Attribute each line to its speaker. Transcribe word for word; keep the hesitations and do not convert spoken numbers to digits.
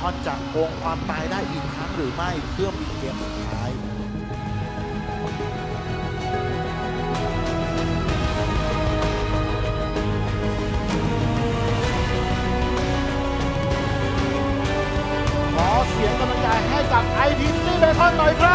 Speaker 1: อนจะโกงความตายได้อีกครั้งหรือไม่เพื่อมีเกมสุดท้ายขอเสียงกำลังใจให้กับ ไอ ที ซี เบคอนหน่อยครับ